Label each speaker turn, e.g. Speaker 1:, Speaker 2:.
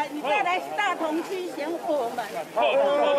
Speaker 1: 你再来大同区选我们。
Speaker 2: 好。